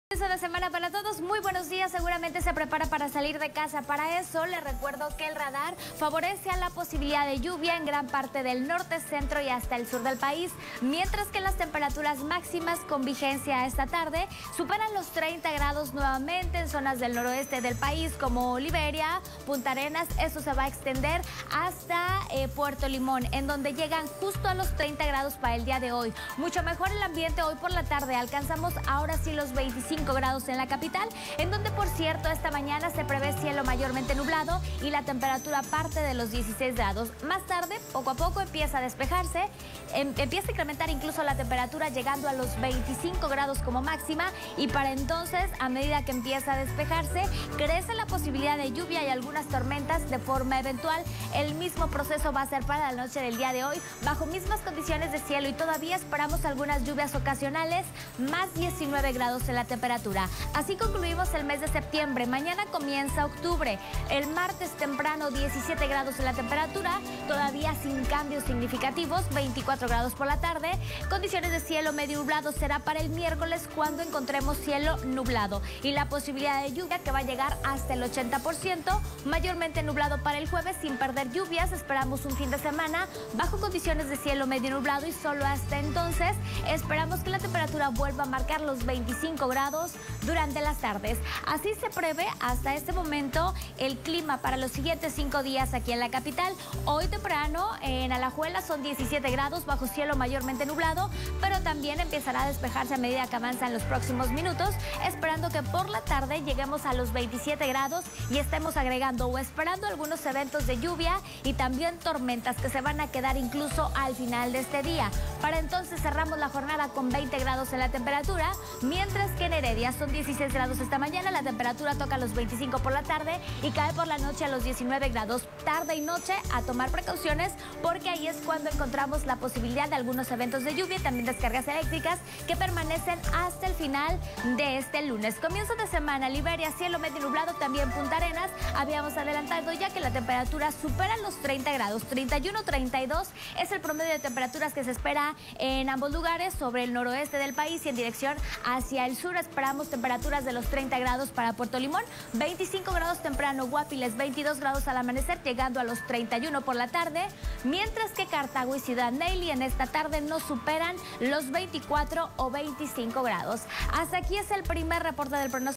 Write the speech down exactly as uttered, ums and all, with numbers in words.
Inicio de semana para todos, muy buenos días, seguramente se prepara para salir de casa. Para eso les recuerdo que el radar favorece a la posibilidad de lluvia en gran parte del norte, centro y hasta el sur del país, mientras que las temperaturas máximas con vigencia esta tarde superan los treinta grados nuevamente en zonas del noroeste del país como Liberia, Punta Arenas. Eso se va a extender hasta eh, Puerto Limón, en donde llegan justo a los treinta grados para el día de hoy. Mucho mejor el ambiente hoy por la tarde, alcanzamos ahora sí los veinticinco grados en la capital, en donde por cierto esta mañana se prevé cielo mayormente nublado y la temperatura parte de los dieciséis grados. Más tarde, poco a poco empieza a despejarse, em, empieza a incrementar incluso la temperatura llegando a los veinticinco grados como máxima, y para entonces, a medida que empieza a despejarse, crece la posibilidad de lluvia y algunas tormentas de forma eventual. El mismo proceso va a ser para la noche del día de hoy, bajo mismas condiciones de cielo, y todavía esperamos algunas lluvias ocasionales, más diecinueve grados en la temperatura. Así concluimos el mes de septiembre. Mañana comienza octubre. El martes temprano diecisiete grados en la temperatura, todavía sin cambios significativos, veinticuatro grados por la tarde. Condiciones de cielo medio nublado será para el miércoles, cuando encontremos cielo nublado y la posibilidad de lluvia que va a llegar hasta el ochenta por ciento. Mayormente nublado para el jueves sin perder lluvias. Esperamos un fin de semana bajo condiciones de cielo medio nublado, y solo hasta entonces esperamos que la temperatura vuelva a marcar los veinticinco grados durante las tardes. Así se prevé hasta este momento el clima para los siguientes cinco días aquí en la capital. Hoy temprano en Alajuela son diecisiete grados bajo cielo mayormente nublado, pero también empezará a despejarse a medida que avanzan los próximos minutos, esperando que por la tarde lleguemos a los veintisiete grados y estemos agregando o esperando algunos eventos de lluvia y también tormentas que se van a quedar incluso al final de este día. Para entonces cerramos la jornada con veinte grados en la temperatura, mientras que en Heredia son dieciséis grados esta mañana, la temperatura toca los veinticinco por la tarde y cae por la noche a los diecinueve grados. Tarde y noche a tomar precauciones, porque ahí es cuando encontramos la posibilidad de algunos eventos de lluvia y también descargas eléctricas que permanecen hasta el final de este lunes. Comienzo de semana, Liberia, cielo medio nublado, también Punta Arenas. Habíamos adelantado ya que la temperatura supera los treinta grados, treinta y uno, treinta y dos es el promedio de temperaturas que se espera en ambos lugares, sobre el noroeste del país y en dirección hacia el sur. Esperamos temperaturas de los treinta grados para Puerto Limón, veinticinco grados temprano Guapiles, veintidós grados al amanecer, llegando a los treinta y uno por la tarde, mientras que Cartago y Ciudad Neyli en esta tarde no superan los veinticuatro o veinticinco grados. Hasta aquí es el primer reporte del pronóstico.